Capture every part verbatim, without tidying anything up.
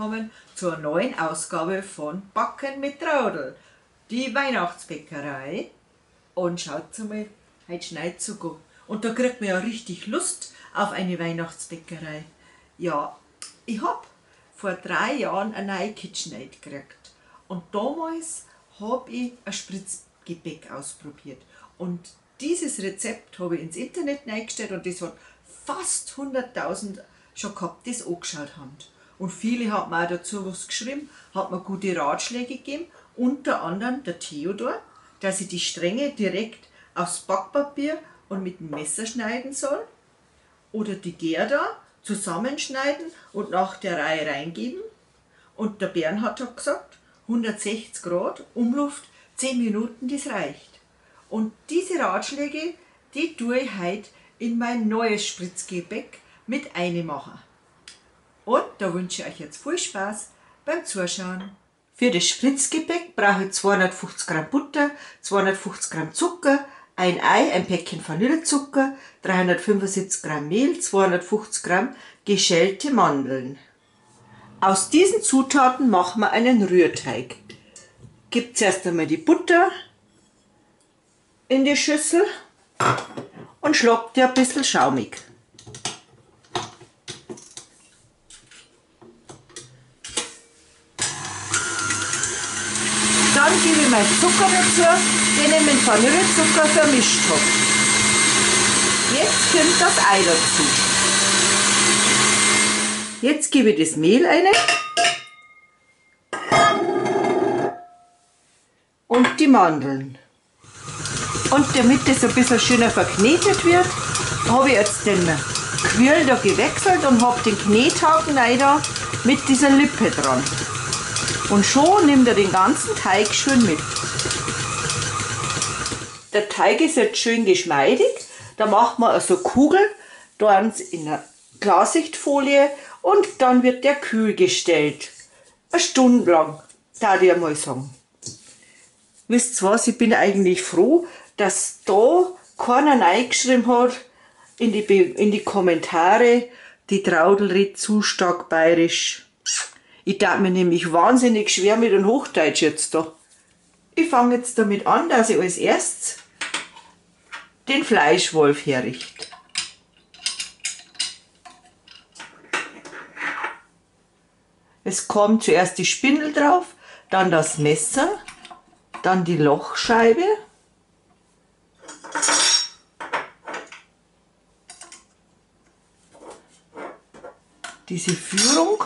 willkommen zur neuen Ausgabe von Backen mit Traudl, die Weihnachtsbäckerei. Und schaut mal, heute schneit es sogar. Und da kriegt man ja richtig Lust auf eine Weihnachtsbäckerei. Ja, ich habe vor drei Jahren eine neue KitchenAid gekriegt. Und damals habe ich ein Spritzgebäck ausprobiert. Und dieses Rezept habe ich ins Internet reingestellt und das hat fast hunderttausend schon gehabt, das angeschaut haben. Und viele haben mir auch dazu was geschrieben, hat mir gute Ratschläge gegeben, unter anderem der Theodor, dass ich die Stränge direkt aufs Backpapier und mit dem Messer schneiden soll. Oder die Gerda zusammenschneiden und nach der Reihe reingeben. Und der Bernhard hat gesagt, hundertsechzig Grad, Umluft, zehn Minuten, das reicht. Und diese Ratschläge, die tue ich heute in mein neues Spritzgebäck mit einmachen. Und da wünsche ich euch jetzt viel Spaß beim Zuschauen. Für das Spritzgebäck brauche ich zweihundertfünfzig Gramm Butter, zweihundertfünfzig Gramm Zucker, ein Ei, ein Päckchen Vanillezucker, dreihundertfünfundsiebzig Gramm Mehl, zweihundertfünfzig Gramm geschälte Mandeln. Aus diesen Zutaten machen wir einen Rührteig. Gebt zuerst einmal die Butter in die Schüssel und schlagt die ein bisschen schaumig. Dann gebe ich meinen Zucker dazu, den ich mit Vanillezucker vermischt habe. Jetzt kommt das Ei dazu. Jetzt gebe ich das Mehl rein und die Mandeln. Und damit das ein bisschen schöner verknetet wird, habe ich jetzt den Quirl da gewechselt und habe den Knethaken da mit dieser Lippe dran. Und schon nimmt er den ganzen Teig schön mit. Der Teig ist jetzt schön geschmeidig. Da macht man also Kugel, dann in einer Klarsichtfolie und dann wird der kühl gestellt. Eine Stunde lang, würde ich mal sagen. Wisst ihr was, ich bin eigentlich froh, dass da keiner reingeschrieben hat in die, Be in die Kommentare, die Traudl redet zu stark bayerisch. Ich tat mir nämlich wahnsinnig schwer mit dem Hochdeutsch jetzt da. Ich fange jetzt damit an, dass ich als erstes den Fleischwolf herrichte. Es kommt zuerst die Spindel drauf, dann das Messer, dann die Lochscheibe, diese Führung,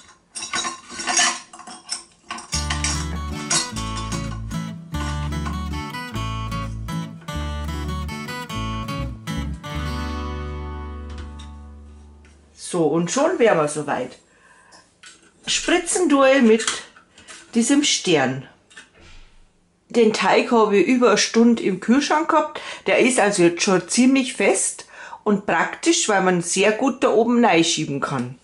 so, und schon wären wir soweit. Spritzen tue ich mit diesem Stern. Den Teig habe ich über eine Stunde im Kühlschrank gehabt. Der ist also jetzt schon ziemlich fest und praktisch, weil man sehr gut da oben reinschieben kann.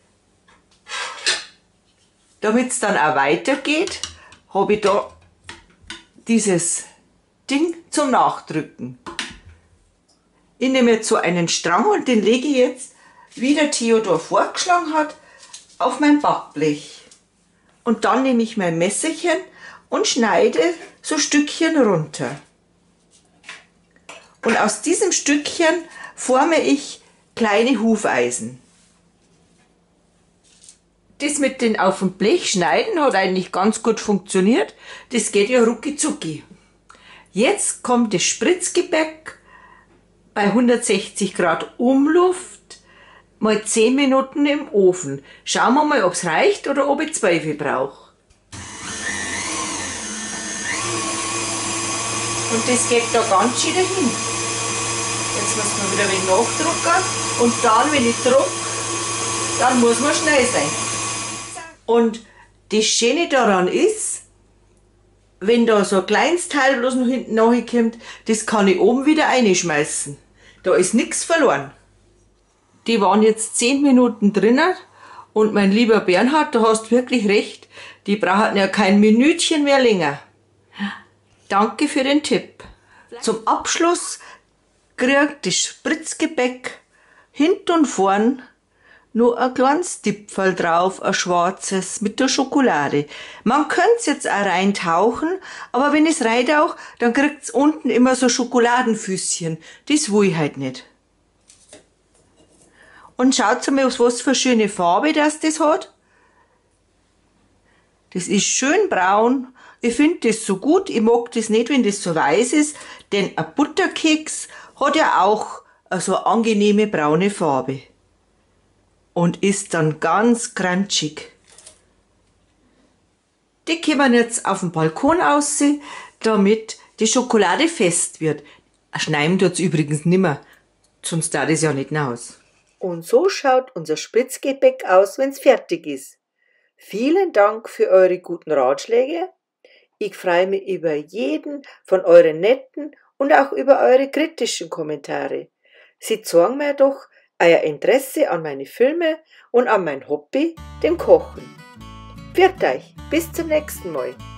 Damit es dann auch weitergeht, habe ich da dieses Ding zum Nachdrücken. Ich nehme jetzt so einen Strang und den lege ich jetzt, wie der Theodor vorgeschlagen hat, auf mein Backblech. Und dann nehme ich mein Messerchen und schneide so Stückchen runter. Und aus diesem Stückchen forme ich kleine Hufeisen. Das mit den auf dem Blech schneiden hat eigentlich ganz gut funktioniert. Das geht ja rucki zucki. Jetzt kommt das Spritzgebäck bei hundertsechzig Grad Umluft mal zehn Minuten im Ofen. Schauen wir mal, ob es reicht oder ob ich Zweifel brauche. Und das geht da ganz schön dahin. Jetzt muss man wieder ein wenig nachdrucken. Und dann, wenn ich drucke, dann muss man schnell sein. Und das Schöne daran ist, wenn da so ein kleines Teil bloß noch hinten nachkommt, das kann ich oben wieder reinschmeißen. Da ist nichts verloren. Die waren jetzt zehn Minuten drinnen und mein lieber Bernhard, du hast wirklich recht, die brauchen ja kein Minütchen mehr länger. Danke für den Tipp. Zum Abschluss kriegt das Spritzgebäck hinten und vorn nur ein kleines Dipferl drauf, ein schwarzes, mit der Schokolade. Man könnte jetzt auch reintauchen, aber wenn es reintaucht, dann kriegt's unten immer so Schokoladenfüßchen. Das will ich halt nicht. Und schaut mal, was für eine schöne Farbe das das hat. Das ist schön braun. Ich finde das so gut. Ich mag das nicht, wenn das so weiß ist, denn ein Butterkeks hat ja auch so eine angenehme braune Farbe. Und ist dann ganz crunchig. Die können jetzt auf dem Balkon aussehen, damit die Schokolade fest wird. Schneiden tut's übrigens nimmer, sonst da das ja nicht aus. Und so schaut unser Spritzgebäck aus, wenn's fertig ist. Vielen Dank für eure guten Ratschläge. Ich freue mich über jeden von euren netten und auch über eure kritischen Kommentare. Sie zeigen mir doch euer Interesse an meine Filme und an mein Hobby, dem Kochen. Pfiat euch, bis zum nächsten Mal.